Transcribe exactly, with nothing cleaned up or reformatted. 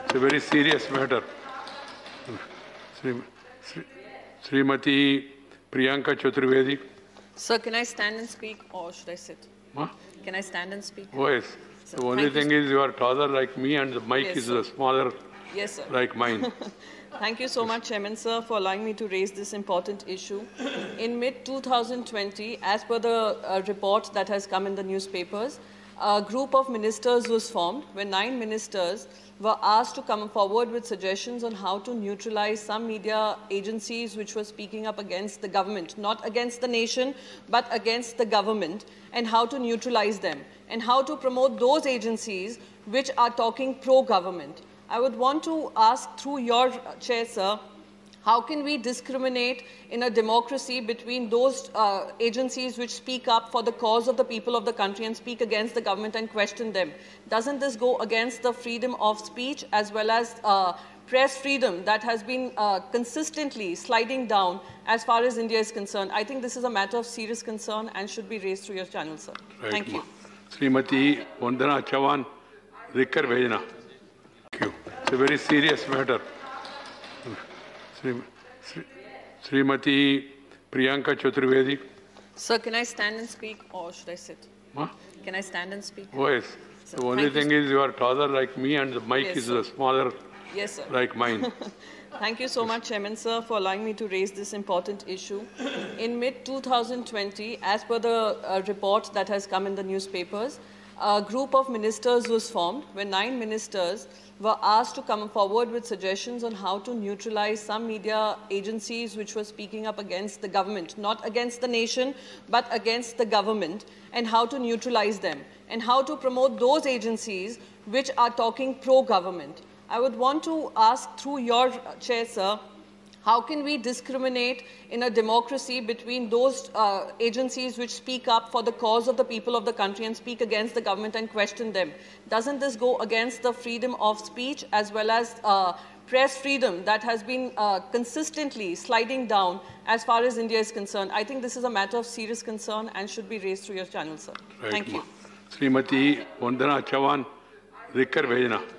It's a very serious matter. Sri, Sri, Srimati Priyanka Chaturvedi. Sir, can I stand and speak or should I sit? Huh? Can I stand and speak? Oh, yes. Sir, the only thing you. is you are taller like me and the mic yes, is sir. smaller yes, sir. like mine. Thank you so much, Chairman, sir, for allowing me to raise this important issue. In mid two thousand twenty, as per the uh, report that has come in the newspapers, a group of ministers was formed where nine ministers were asked to come forward with suggestions on how to neutralize some media agencies which were speaking up against the government, not against the nation, but against the government, and how to neutralize them, and how to promote those agencies which are talking pro-government. I would want to ask through your chair, sir, how can we discriminate in a democracy between those uh, agencies which speak up for the cause of the people of the country and speak against the government and question them? Doesn't this go against the freedom of speech as well as uh, press freedom that has been uh, consistently sliding down as far as India is concerned? I think this is a matter of serious concern and should be raised through your channel, sir. Right. Thank you. Srimati Vandana Chavan, Rikar Bhejna. Thank you. It's a very serious matter. Sri, Sri, Srimati Priyanka Chaturvedi. Sir, can I stand and speak or should I sit? Huh? Can I stand and speak? Oh, yes. Sir, the only thing you. is you are taller like me and the mic yes, is sir. smaller yes, sir. like mine. Thank you so much, Chairman, sir, for allowing me to raise this important issue. In mid two thousand twenty, as per the uh, report that has come in the newspapers, a group of ministers was formed where nine ministers were asked to come forward with suggestions on how to neutralize some media agencies which were speaking up against the government, not against the nation, but against the government, and how to neutralize them, and how to promote those agencies which are talking pro-government. I would want to ask through your chair, sir, how can we discriminate in a democracy between those uh, agencies which speak up for the cause of the people of the country and speak against the government and question them? Doesn't this go against the freedom of speech as well as uh, press freedom that has been uh, consistently sliding down as far as India is concerned? I think this is a matter of serious concern and should be raised through your channel, sir. Right. Thank you. Srimati Vandana Chavan, Rikar Bhejna.